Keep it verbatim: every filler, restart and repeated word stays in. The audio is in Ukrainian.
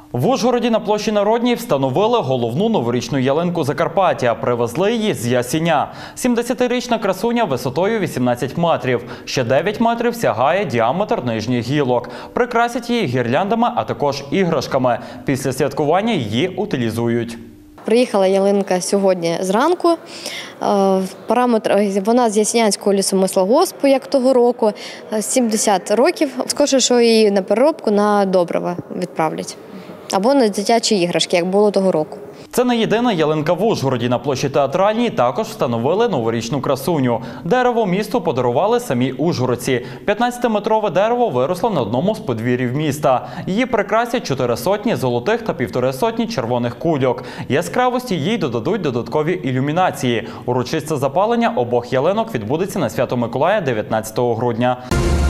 В Ужгороді на площі Народній встановили головну новорічну ялинку Закарпаття. Привезли її з Ясіня. сімдесятирічна красуня висотою вісімнадцять метрів. Ще дев'ять метрів сягає діаметр нижніх гілок. Прикрасять її гірляндами, а також іграшками. Після святкування її утилізують. Приїхала ялинка сьогодні зранку. Параметр, вона з Ясінянського лісомислогоспу, як того року, сімдесят років. Скажу, що її на переробку на добрива відправлять. Або на дитячі іграшки, як було того року. Це не єдина ялинка в Ужгороді. На площі Театральній також встановили новорічну красуню. Дерево місту подарували самі ужгородці. п'ятнадцятиметрове дерево виросло на одному з подвір'їв міста. Її прикрасять чотири сотні золотих та півтори сотні червоних кульок. Яскравості їй додадуть додаткові ілюмінації. Урочисте запалення обох ялинок відбудеться на Свято Миколая дев'ятнадцятого грудня.